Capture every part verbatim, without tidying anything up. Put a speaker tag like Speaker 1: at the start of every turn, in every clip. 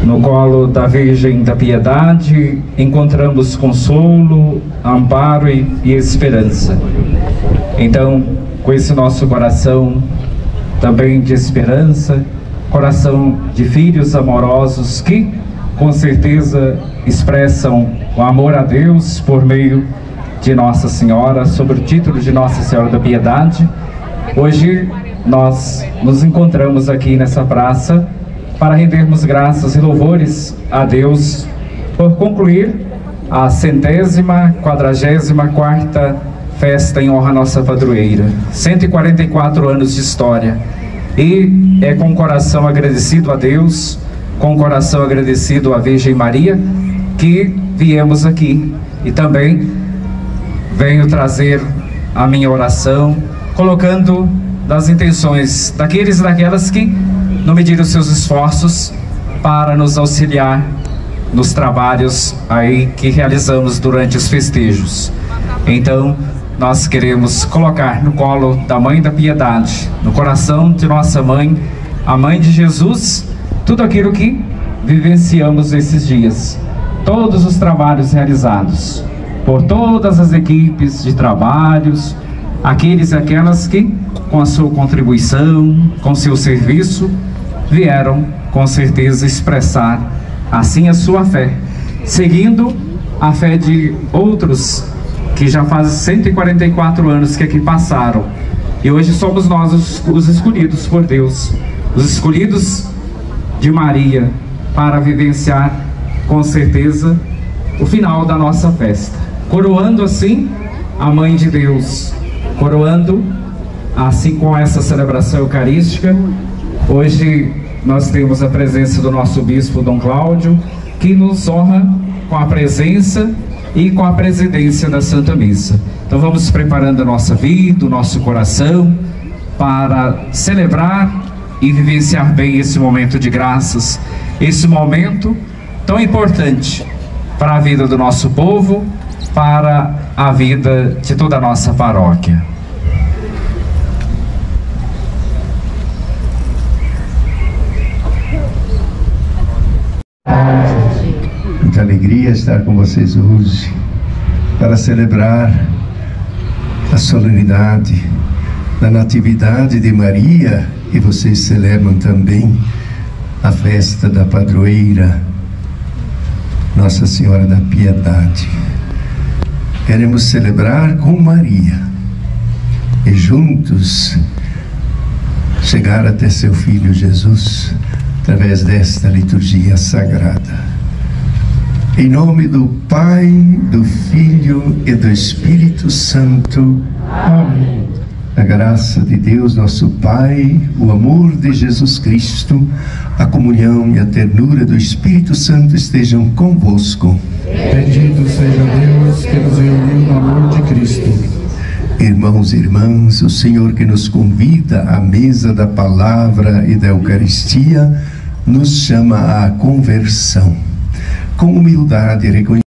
Speaker 1: No colo da Virgem da Piedade encontramos consolo, amparo e, e esperança. Então, com esse nosso coração também de esperança, coração de filhos amorosos que, com certeza, expressam o amor a Deus por meio de Nossa Senhora, sob o título de Nossa Senhora da Piedade, hoje nós nos encontramos aqui nessa praça para rendermos graças e louvores a Deus por concluir a centésima, quadragésima quarta festa em honra à nossa padroeira. cento e quarenta e quatro anos de história. E é com o coração agradecido a Deus, com o coração agradecido à Virgem Maria, que viemos aqui. E também venho trazer a minha oração, colocando das intenções daqueles e daquelas que não mediram seus esforços para nos auxiliar nos trabalhos aí que realizamos durante os festejos. Então, nós queremos colocar no colo da Mãe da Piedade, no coração de nossa Mãe, a Mãe de Jesus, tudo aquilo que vivenciamos esses dias, todos os trabalhos realizados por todas as equipes de trabalhos, aqueles e aquelas que, com a sua contribuição, com seu serviço, vieram com certeza expressar assim a sua fé, seguindo a fé de outros que já fazem cento e quarenta e quatro anos que aqui passaram, e hoje somos nós os, os escolhidos por Deus, os escolhidos de Maria, para vivenciar com certeza o final da nossa festa, coroando assim a Mãe de Deus, coroando assim com essa celebração eucarística. Hoje nós temos a presença do nosso bispo Dom Cláudio, que nos honra com a presença e com a presidência da Santa Missa. Então vamos preparando a nossa vida, o nosso coração, para celebrar e vivenciar bem esse momento de graças, esse momento tão importante para a vida do nosso povo, para a vida de toda a nossa paróquia.
Speaker 2: Muita alegria estar com vocês hoje para celebrar a solenidade da Natividade de Maria, e vocês celebram também a festa da padroeira Nossa Senhora da Piedade. Queremos celebrar com Maria e juntos chegar até seu Filho Jesus através desta liturgia sagrada. Em nome do Pai, do Filho e do Espírito Santo. Amém. A graça de Deus, nosso Pai, o amor de Jesus Cristo, a comunhão e a ternura do Espírito Santo estejam convosco.
Speaker 3: Bendito seja Deus que nos reuniu no amor de Cristo.
Speaker 2: Irmãos e irmãs, o Senhor que nos convida à mesa da palavra e da Eucaristia, nos chama à conversão. Com humildade e reconhecimento.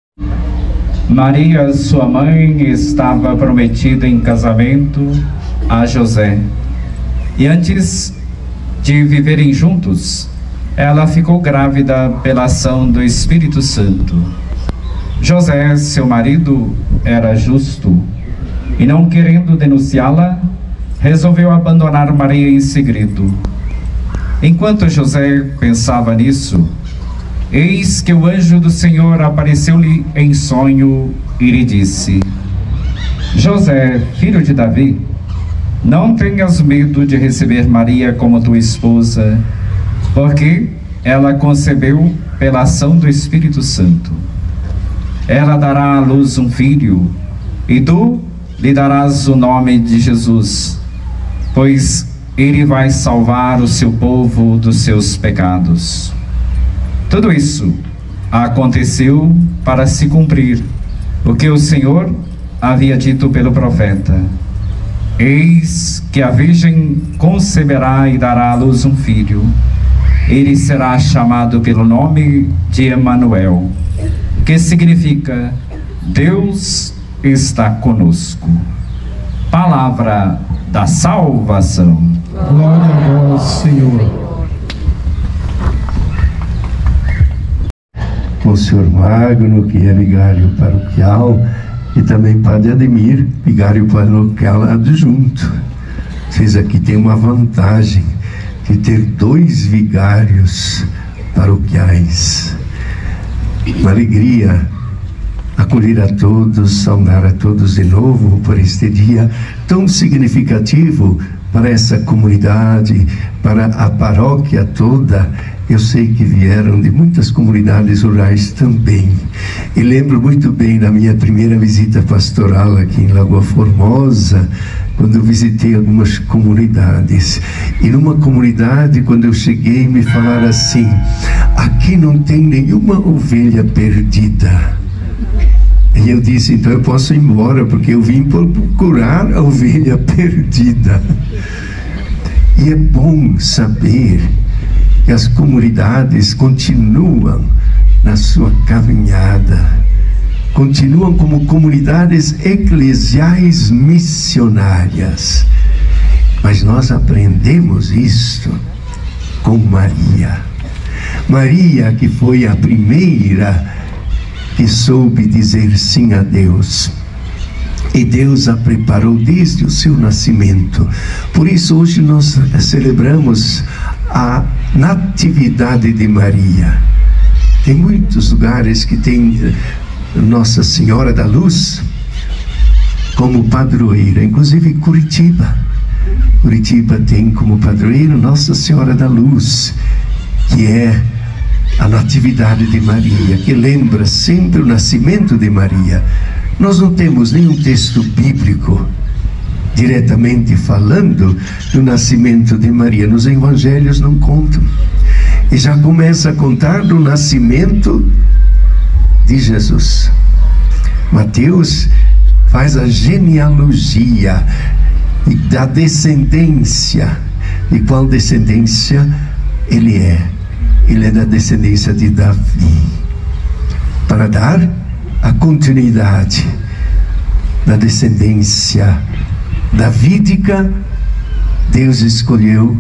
Speaker 1: Maria, sua mãe, estava prometida em casamento a José. E antes de viverem juntos, ela ficou grávida pela ação do Espírito Santo. José, seu marido, era justo e, não querendo denunciá-la, resolveu abandonar Maria em segredo. Enquanto José pensava nisso, eis que o anjo do Senhor apareceu-lhe em sonho e lhe disse: José, filho de Davi, não tenhas medo de receber Maria como tua esposa, porque ela concebeu pela ação do Espírito Santo. Ela dará à luz um filho, e tu lhe darás o nome de Jesus, pois ele vai salvar o seu povo dos seus pecados. Tudo isso aconteceu para se cumprir o que o Senhor havia dito pelo profeta: eis que a Virgem conceberá e dará à luz um filho. Ele será chamado pelo nome de Emanuel, que significa Deus está conosco. Palavra da salvação.
Speaker 3: Glória a vós, Senhor.
Speaker 2: com o senhor Magno, que é vigário paroquial, e também Padre Ademir, vigário paroquial adjunto. Vocês aqui têm uma vantagem de ter dois vigários paroquiais. Uma alegria acolher a todos, saudar a todos de novo por este dia tão significativo para essa comunidade, para a paróquia toda. Eu sei que vieram de muitas comunidades rurais também. E lembro muito bem da minha primeira visita pastoral aqui em Lagoa Formosa, quando eu visitei algumas comunidades. E numa comunidade, quando eu cheguei, me falaram assim: aqui não tem nenhuma ovelha perdida. E eu disse: então eu posso ir embora, porque eu vim procurar a ovelha perdida. E é bom saber que as comunidades continuam na sua caminhada, continuam como comunidades eclesiais missionárias. Mas nós aprendemos isto com Maria. Maria, que foi a primeira que soube dizer sim a Deus. E Deus a preparou desde o seu nascimento. Por isso hoje nós celebramos a Natividade de Maria. Tem muitos lugares que tem Nossa Senhora da Luz como padroeira, inclusive Curitiba. Curitiba tem como padroeira Nossa Senhora da Luz, que é a Natividade de Maria, que lembra sempre o nascimento de Maria. Nós não temos nenhum texto bíblico diretamente falando do nascimento de Maria. Nos evangelhos não contam. E já começa a contar do nascimento de Jesus. Mateus faz a genealogia da descendência. De qual descendência ele é? Ele é da descendência de Davi, para dar a continuidade da descendência davídica. Deus escolheu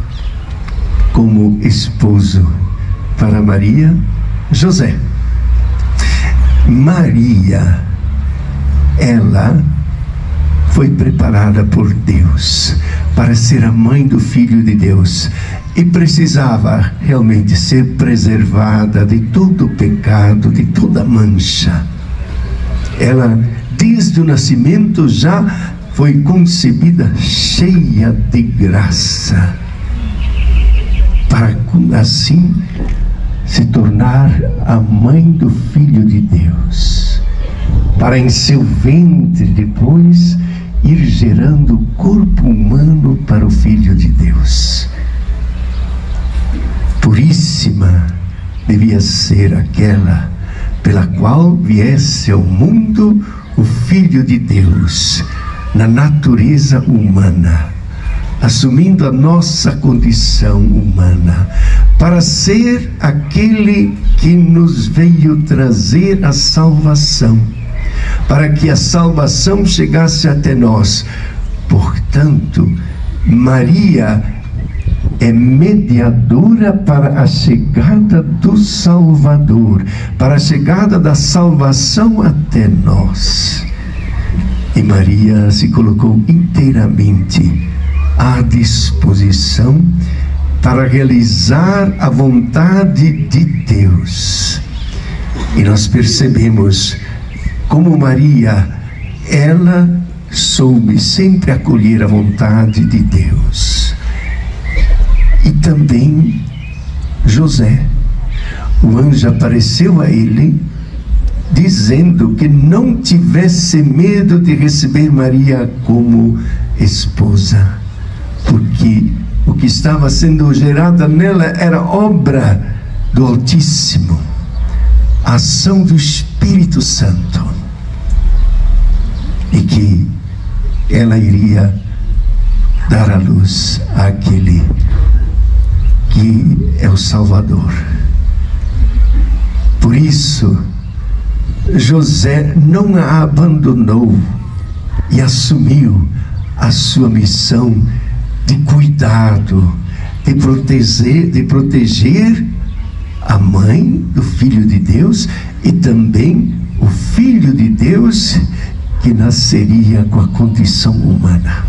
Speaker 2: como esposo para Maria José. Maria, ela foi preparada por Deus para ser a mãe do Filho de Deus e precisava realmente ser preservada de todo o pecado, de toda mancha. Ela, desde o nascimento, já foi concebida cheia de graça, para assim se tornar a mãe do Filho de Deus, para em seu ventre depois ir gerando o corpo humano para o Filho de Deus. Puríssima devia ser aquela pela qual viesse ao mundo o Filho de Deus, na natureza humana, assumindo a nossa condição humana, para ser aquele que nos veio trazer a salvação, para que a salvação chegasse até nós. Portanto, Maria é mediadora para a chegada do Salvador, para a chegada da salvação até nós. E Maria se colocou inteiramente à disposição para realizar a vontade de Deus. E nós percebemos como Maria, ela soube sempre acolher a vontade de Deus. E também José, o anjo apareceu a ele dizendo que não tivesse medo de receber Maria como esposa, porque o que estava sendo gerado nela era obra do Altíssimo, a ação do Espírito Santo, e que ela iria dar à luz àquele que é o Salvador. Por isso José não a abandonou e assumiu a sua missão de cuidado, de proteger, de proteger a mãe do Filho de Deus e também o Filho de Deus que nasceria com a condição humana.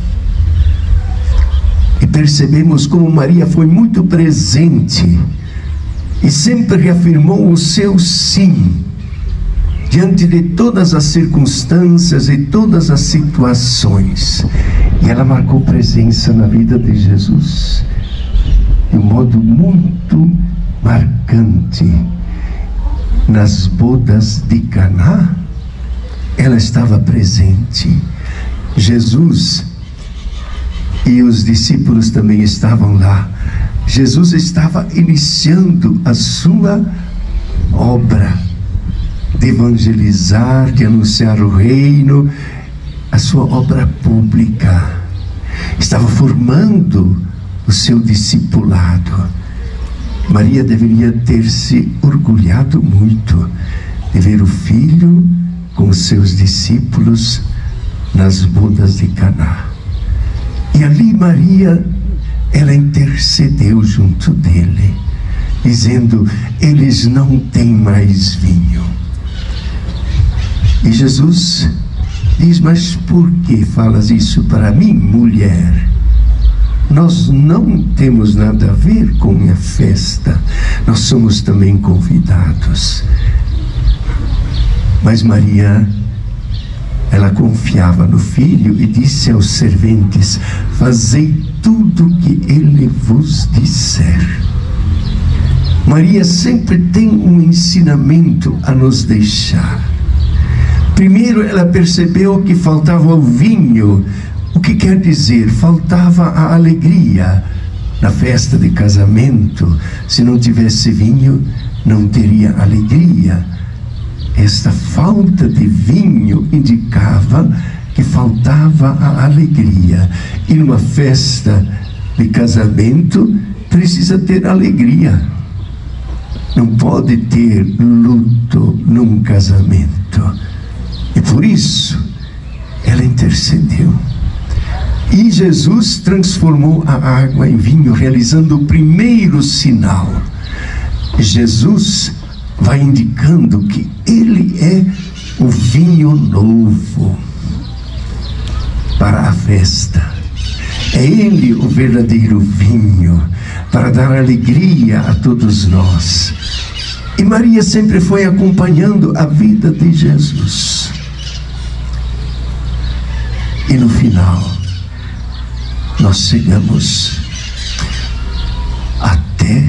Speaker 2: E percebemos como Maria foi muito presente e sempre reafirmou o seu sim diante de todas as circunstâncias e todas as situações. E ela marcou presença na vida de Jesus de um modo muito marcante. Nas bodas de Caná, ela estava presente. Jesus e os discípulos também estavam lá. Jesus estava iniciando a sua obra de evangelizar, de anunciar o reino, a sua obra pública. Estava formando o seu discipulado. Maria deveria ter se orgulhado muito de ver o filho com os seus discípulos nas bodas de Caná. E ali Maria, ela intercedeu junto dele, dizendo: eles não têm mais vinho. E Jesus diz: mas por que falas isso para mim, mulher? Nós não temos nada a ver com minha festa, nós somos também convidados. Mas Maria, ela confiava no Filho e disse aos serventes: fazei tudo o que ele vos disser. Maria sempre tem um ensinamento a nos deixar. Primeiro, ela percebeu que faltava o vinho. O que quer dizer? Faltava a alegria. Na festa de casamento, se não tivesse vinho, não teria alegria. Esta falta de vinho indicava que faltava a alegria. E numa festa de casamento, precisa ter alegria. Não pode ter luto num casamento. E por isso, ela intercedeu. E Jesus transformou a água em vinho, realizando o primeiro sinal. Jesus vai indicando que ele é o vinho novo para a festa. É ele o verdadeiro vinho para dar alegria a todos nós. E Maria sempre foi acompanhando a vida de Jesus. E no final, nós chegamos até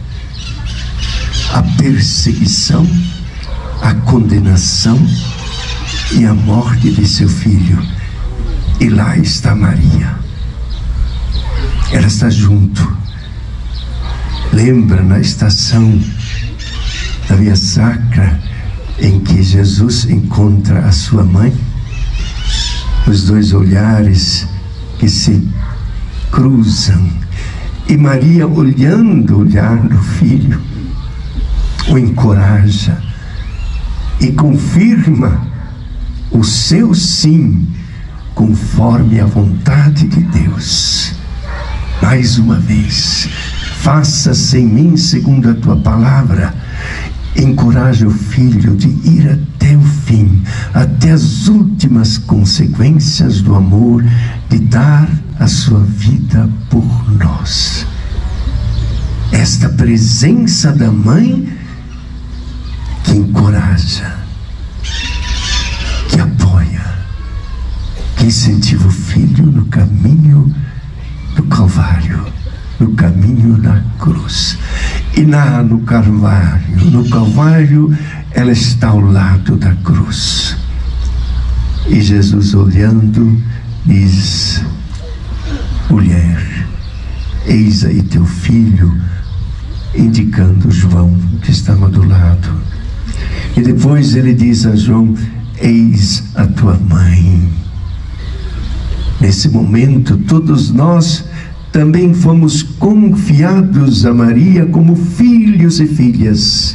Speaker 2: a perseguição, a condenação e a morte de seu filho. E lá está Maria. Ela está junto. Lembra na estação da Via Sacra em que Jesus encontra a sua mãe? Os dois olhares que se cruzam, e Maria, olhando o olhar do filho, o encoraja e confirma o seu sim, conforme a vontade de Deus. Mais uma vez, faça-se em mim segundo a tua palavra. Encoraja o filho de ir até o fim, até as últimas consequências do amor, de dar a sua vida por nós. Esta presença da mãe que encoraja, que apoia, que incentiva o filho no caminho do Calvário, no caminho da cruz. E lá no Calvário, no Calvário, ela está ao lado da cruz. E Jesus, olhando, diz: mulher, eis aí teu filho, indicando João, que estava do lado. E depois ele diz a João: eis a tua mãe. Nesse momento, todos nós também fomos confiados a Maria como filhos e filhas.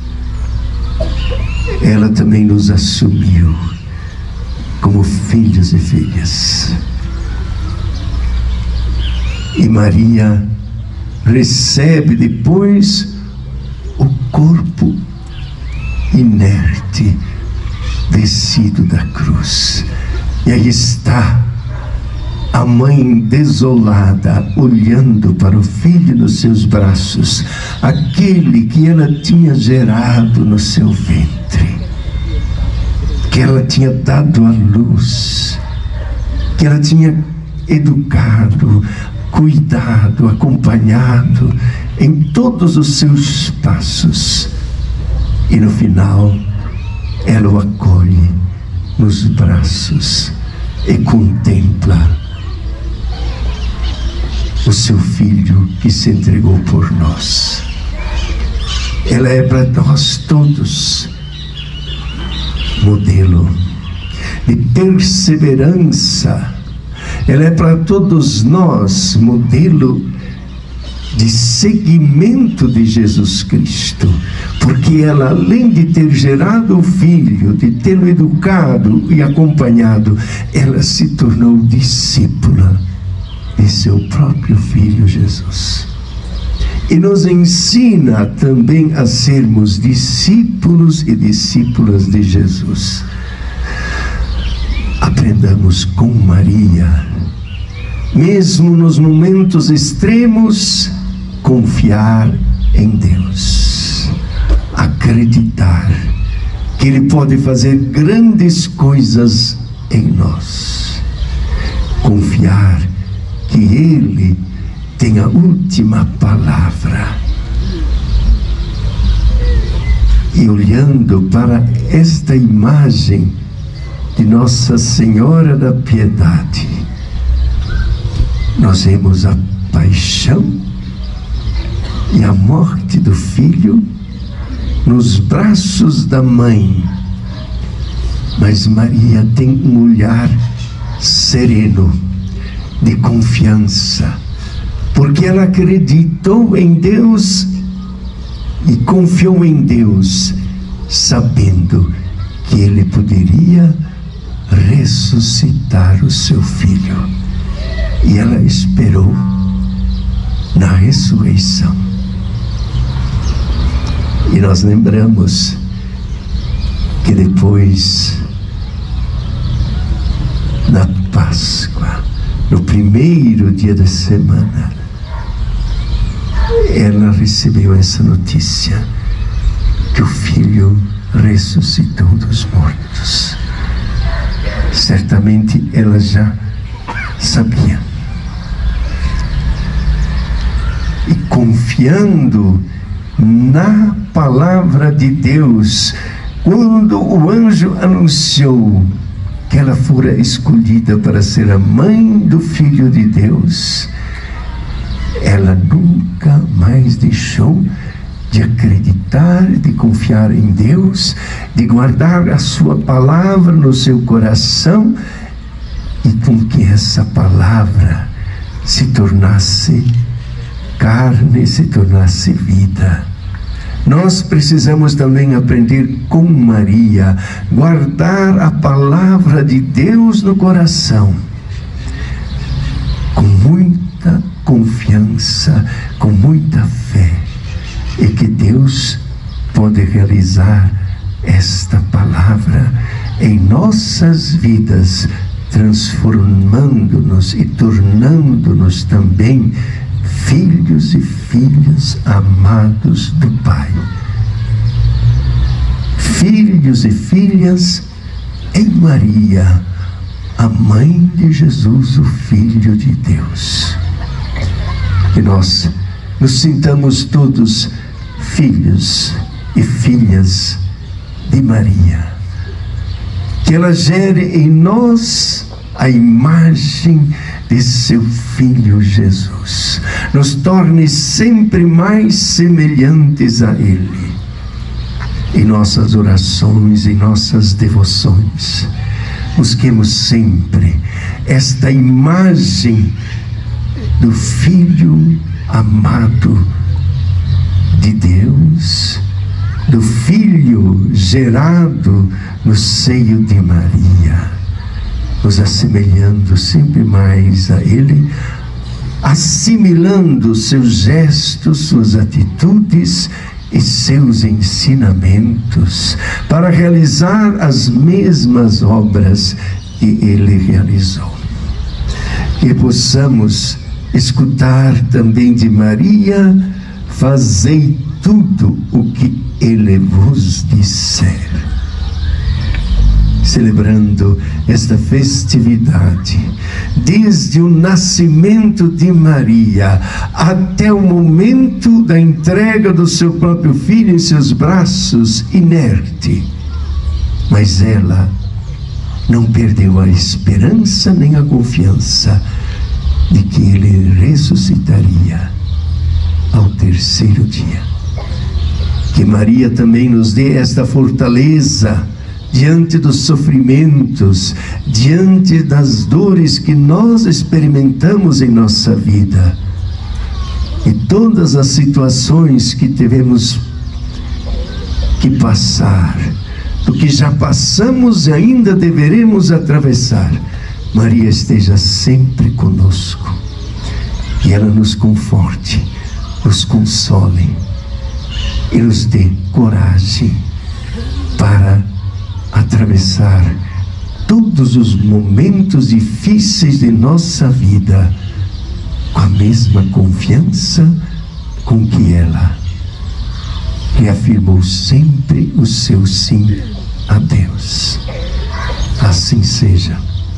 Speaker 2: Ela também nos assumiu como filhos e filhas. E Maria recebe depois o corpo inerte descido da cruz. E aí está a mãe desolada, olhando para o filho nos seus braços, aquele que ela tinha gerado no seu ventre, que ela tinha dado à luz, que ela tinha educado, cuidado, acompanhado em todos os seus passos. E no final, ela o acolhe nos braços e contempla o seu filho que se entregou por nós. Ela é para nós todos modelo de perseverança. Ela é para todos nós modelo de seguimento de Jesus Cristo, porque ela, além de ter gerado o filho, de tê-lo educado e acompanhado, ela se tornou discípula de seu próprio filho Jesus, e nos ensina também a sermos discípulos e discípulas de Jesus. Aprendamos com Maria, mesmo nos momentos extremos, confiar em Deus, acreditar que Ele pode fazer grandes coisas em nós, confiar que Ele tem a última palavra. E olhando para esta imagem de Nossa Senhora da Piedade, nós vemos a paixão e a morte do filho nos braços da mãe, mas Maria tem um olhar sereno, de confiança, porque ela acreditou em Deus e confiou em Deus, sabendo que Ele poderia ressuscitar o seu filho. E ela esperou na ressurreição. E nós lembramos que depois, na Páscoa, no primeiro dia da semana, ela recebeu essa notícia, que o filho ressuscitou dos mortos. Certamente ela já sabia. E confiando na palavra de Deus, quando o anjo anunciou que ela fora escolhida para ser a mãe do Filho de Deus, ela nunca mais deixou de acreditar, de confiar em Deus, de guardar a sua palavra no seu coração, e com que essa palavra se tornasse carne, se tornasse vida. Nós precisamos também aprender com Maria, guardar a palavra de Deus no coração, com muita confiança, com muita fé, e que Deus pode realizar esta palavra em nossas vidas, transformando-nos e tornando-nos também filhos e filhas amados do Pai. Filhos e filhas em Maria, a mãe de Jesus, o Filho de Deus. Que nós nos sintamos todos filhos e filhas de Maria. Que ela gere em nós a imagem de seu Filho Jesus, nos torne sempre mais semelhantes a Ele, em nossas orações, em nossas devoções. Busquemos sempre esta imagem do Filho amado de Deus, do Filho gerado no seio de Maria, nos assemelhando sempre mais a Ele, assimilando seus gestos, suas atitudes e seus ensinamentos, para realizar as mesmas obras que ele realizou. Que possamos escutar também de Maria: fazei tudo o que ele vos disser. Celebrando esta festividade, desde o nascimento de Maria até o momento da entrega do seu próprio filho em seus braços, inerte, mas ela não perdeu a esperança nem a confiança de que ele ressuscitaria ao terceiro dia. Que Maria também nos dê esta fortaleza diante dos sofrimentos, diante das dores que nós experimentamos em nossa vida, e todas as situações que tivemos que passar, do que já passamos e ainda deveremos atravessar. Maria esteja sempre conosco, que ela nos conforte, nos console e nos dê coragem para atravessar todos os momentos difíceis de nossa vida com a mesma confiança com que ela reafirmou sempre o seu sim a Deus. Assim seja.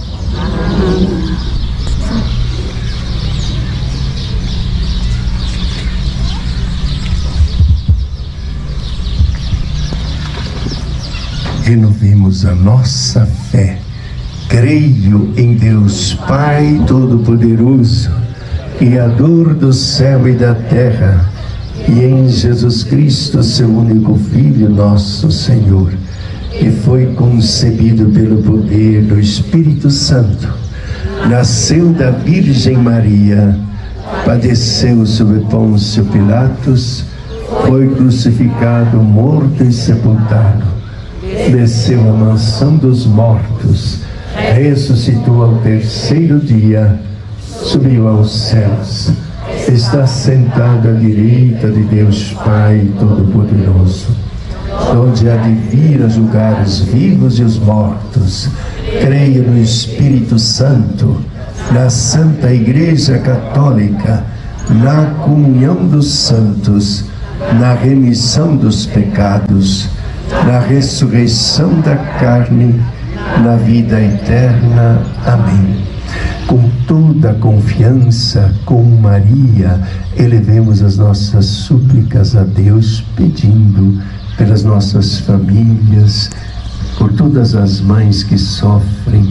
Speaker 2: Renovemos a nossa fé. Creio em Deus Pai Todo-Poderoso, Criador do céu e da terra, e em Jesus Cristo, seu único Filho, nosso Senhor, que foi concebido pelo poder do Espírito Santo, nasceu da Virgem Maria, padeceu sob Pôncio Pilatos, foi crucificado, morto e sepultado, desceu à mansão dos mortos, ressuscitou ao terceiro dia, subiu aos céus, está sentado à direita de Deus Pai Todo-Poderoso, onde há de vir a julgar os vivos e os mortos. Creio no Espírito Santo, na Santa Igreja Católica, na comunhão dos santos, na remissão dos pecados, na ressurreição da carne, na vida eterna. Amém. Com toda a confiança, com Maria, elevemos as nossas súplicas a Deus, pedindo pelas nossas famílias, por todas as mães que sofrem.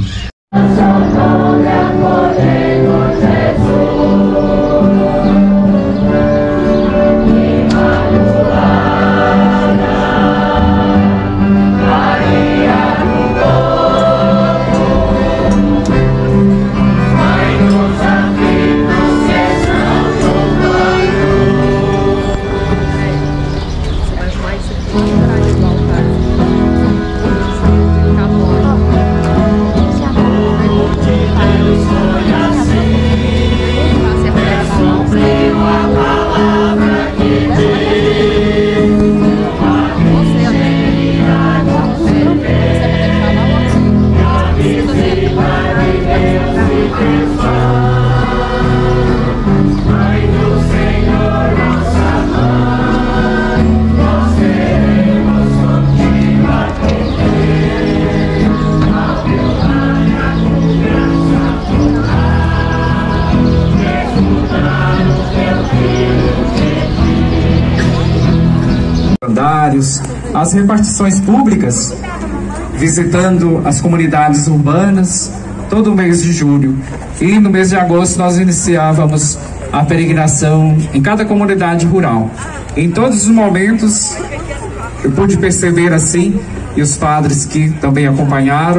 Speaker 1: As repartições públicas, visitando as comunidades urbanas todo o mês de julho, e no mês de agosto nós iniciávamos a peregrinação em cada comunidade rural. Em todos os momentos eu pude perceber assim, e os padres que também acompanharam,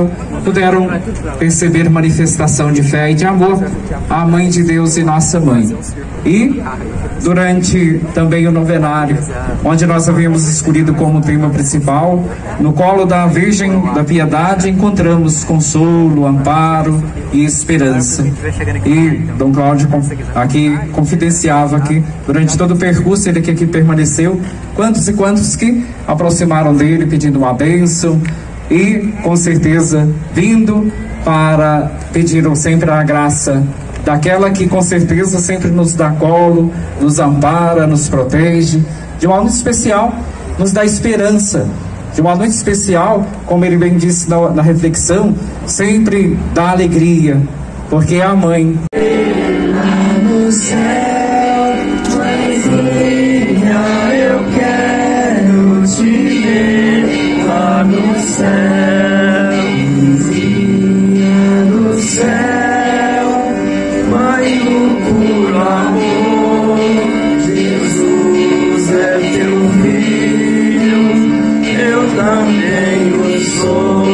Speaker 1: puderam perceber manifestação de fé e de amor à Mãe de Deus e Nossa Mãe. E durante também o novenário, onde nós havíamos escolhido como tema principal, no colo da Virgem da Piedade encontramos consolo, amparo e esperança. E Dom Cláudio aqui confidenciava que durante todo o percurso ele que aqui permaneceu, quantos e quantos que aproximaram dele pedindo uma bênção e com certeza vindo para pedir sempre a graça daquela que com certeza sempre nos dá colo, nos ampara, nos protege, de uma noite especial nos dá esperança, de uma noite especial, como ele bem disse na, na reflexão, sempre dá alegria, porque é a mãe.
Speaker 4: Lá no céu, mãezinha, eu quero te ver. Lá no céu, mãezinha do céu, mãe do puro amor, Jesus é teu filho, eu também o sou.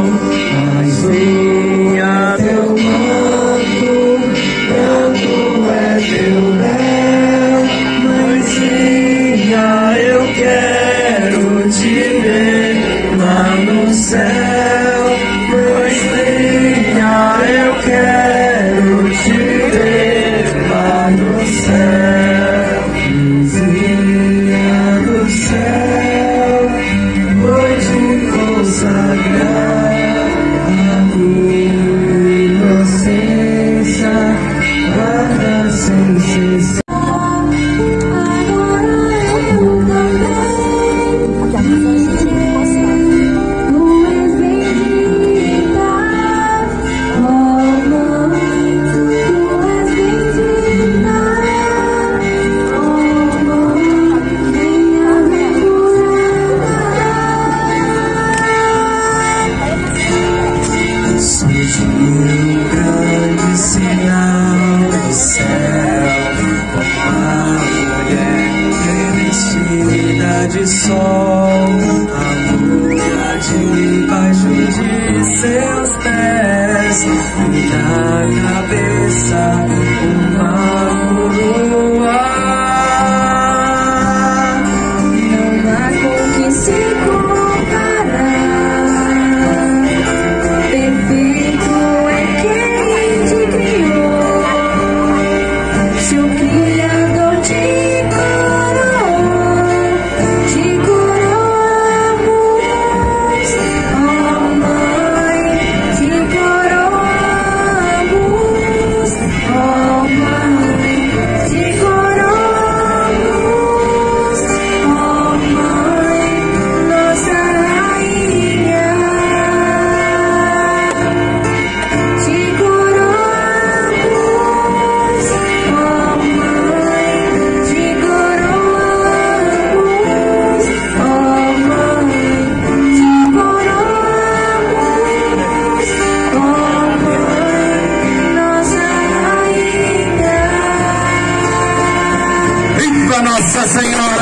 Speaker 4: Mãezinha, teu manto, manto é teu véu. Mãezinha, eu quero te ver lá no céu. Mãezinha, eu quero te ver lá no céu. Mãezinha do céu, vou te consagrar a minha inocência, guarda sem cessar. Surgiu um grande sinal do céu, uma mulher revestida de sol, a lua debaixo de seus pés, e na cabeça uma coroa. Não há com que se comparar.
Speaker 5: Nossa Senhora!